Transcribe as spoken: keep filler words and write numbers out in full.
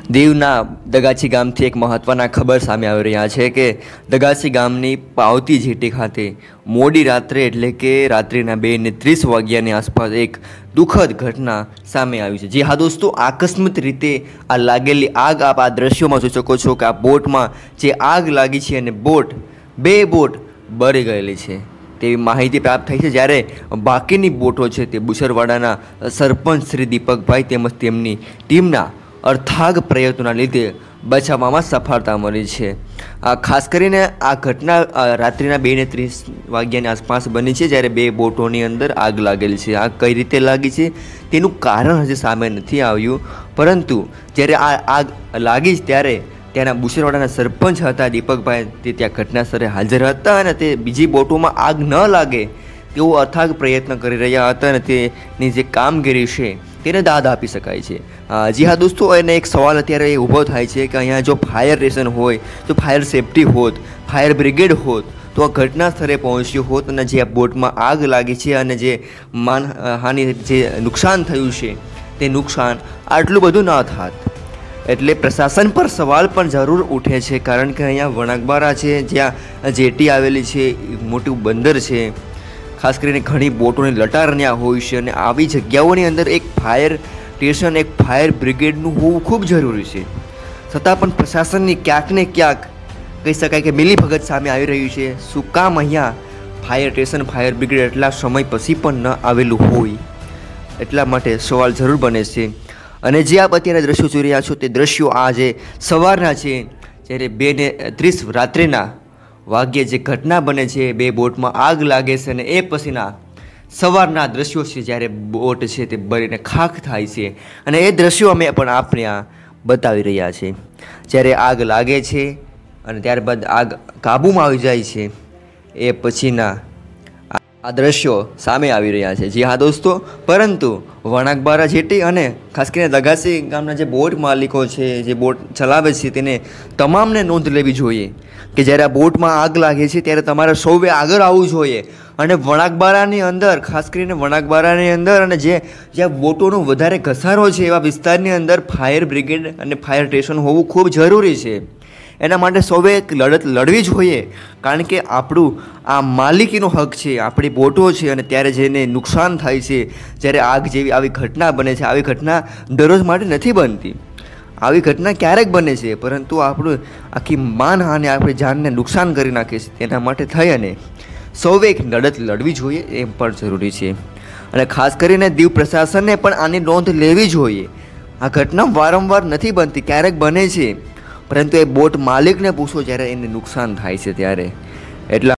દીવના દગાછી ગામથી એક મહત્ત્વના ખબર સામે આવી રહ્યા છે કે દગાછી ગામની પાવતી જેટી ખાતે મોડી રાત્રે એટલે કે રાત્રિના બે ને ત્રીસ વાગ્યાની આસપાસ એક દુઃખદ ઘટના સામે આવી છે। જી હા દોસ્તો, આકસ્મિક રીતે આ લાગેલી આગ આપ આ દ્રશ્યોમાં જોઈ શકો છો કે આ બોટમાં જે આગ લાગી છે અને બોટ બે બોટ બળી ગયેલી છે તેવી માહિતી પ્રાપ્ત થઈ છે। જ્યારે બાકીની બોટો છે તે બુસરવાડાના સરપંચ શ્રી દીપકભાઈ તેમજ તેમની ટીમના અર્થાગ પ્રયત્નોના લીધે બચાવવામાં સફળતા મળી છે। આ ખાસ કરીને આ ઘટના રાત્રિના બે ને ત્રીસ વાગ્યાની આસપાસ બની છે, જ્યારે બે બોટોની અંદર આગ લાગેલી છે। આગ કઈ રીતે લાગી છે તેનું કારણ હજી સામે નથી આવ્યું, પરંતુ જ્યારે આ આગ લાગી ત્યારે ત્યાંના બુસરવાડાના સરપંચ હતા દીપકભાઈ, તે ત્યાં ઘટના સ્થળે હાજર હતા અને તે બીજી બોટોમાં આગ ન લાગે તેવો અથાગ પ્રયત્ન કરી રહ્યા હતા અને તેની જે કામગીરી છે તેને દાદ આપી શકાય છે। જી હા દોસ્તો, એને એક સવાલ અત્યારે એ ઊભો થાય છે કે અહીંયા જો ફાયર સ્ટેશન હોય, જો ફાયર સેફટી હોત, ફાયર બ્રિગેડ હોત તો આ ઘટના સ્થળે પહોંચ્યું હોત અને જે બોટમાં આગ લાગી છે અને જે માનહાનિ જે નુકસાન થયું છે તે નુકસાન આટલું બધું ન થાત। એટલે પ્રશાસન પર સવાલ પણ જરૂર ઉઠે છે, કારણ કે અહીંયા વણાકબારા છે, જ્યાં જેટી આવેલી છે, મોટું બંદર છે, ખાસ કરીને ઘણી બોટોની લટાર ત્યાં હોય છે અને આવી જગ્યાઓની અંદર એક ફાયર સ્ટેશન, એક ફાયર બ્રિગેડનું હોવું ખૂબ જરૂરી છે। છતાં પણ પ્રશાસનની ક્યાંક ને ક્યાંક કહી શકાય કે મિલીભગત સામે આવી રહ્યું છે। શું કામ અહીંયા ફાયર સ્ટેશન, ફાયર બ્રિગેડ એટલા સમય પછી પણ ન આવેલું હોય, એટલા માટે સવાલ જરૂર બને છે। અને જે આપ અત્યારે દ્રશ્યો જોઈ રહ્યા છો તે દ્રશ્યો આજે સવારના છે, જ્યારે બે ને ત્રીસ રાત્રિના વાગ્યે જે ઘટના બને છે, બે બોટમાં આગ લાગે છે અને એ પછીના સવારના દ્રશ્યો છે, જ્યારે બોટ છે તે બળીને ખાખ થાય છે અને એ દ્રશ્યો અમે પણ આપણે આ બતાવી રહ્યા છીએ। જ્યારે આગ લાગે છે અને ત્યારબાદ આગ કાબૂમાં આવી જાય છે, એ પછીના આ દ્રશ્યો સામે આવી રહ્યા છે। જી હા દોસ્તો, પરંતુ વણાકબારા જેટી અને ખાસ કરીને દગાસી ગામના જે બોટ માલિકો છે, જે બોટ ચલાવે છે, તેને તમામને નોંધ લેવી જોઈએ કે જ્યારે આ બોટમાં આગ લાગે છે ત્યારે તમારે સૌએ આગળ આવવું જોઈએ અને વણાકબારાની અંદર, ખાસ કરીને વણાકબારાની અંદર અને જે જ્યાં બોટોનો વધારે ઘસારો છે એવા વિસ્તારની અંદર ફાયર બ્રિગેડ અને ફાયર સ્ટેશન હોવું ખૂબ જરૂરી છે। એના માટે સૌએ એક લડત લડવી જોઈએ, કારણ કે આપણું આ માલિકીનો હક છે, આપણી બોટો છે અને ત્યારે જેને નુકસાન થાય છે, જ્યારે આગ જેવી આવી ઘટના બને છે, આવી ઘટના દરરોજ માટે નથી બનતી, આવી ઘટના ક્યારેક બને છે, પરંતુ આપણું આખી માનહાનિ, આપણી જાનને નુકસાન કરી નાખે છે। તેના માટે થઈ અને સૌએ એક લડત લડવી જોઈએ, એમ પણ જરૂરી છે। અને ખાસ કરીને દીવ પ્રશાસનને પણ આની નોંધ લેવી જોઈએ। આ ઘટના વારંવાર નથી બનતી, ક્યારેક બને છે, પરંતુ એ બોટ માલિકને પૂછો જ્યારે એને નુકસાન થાય છે ત્યારે। એટલા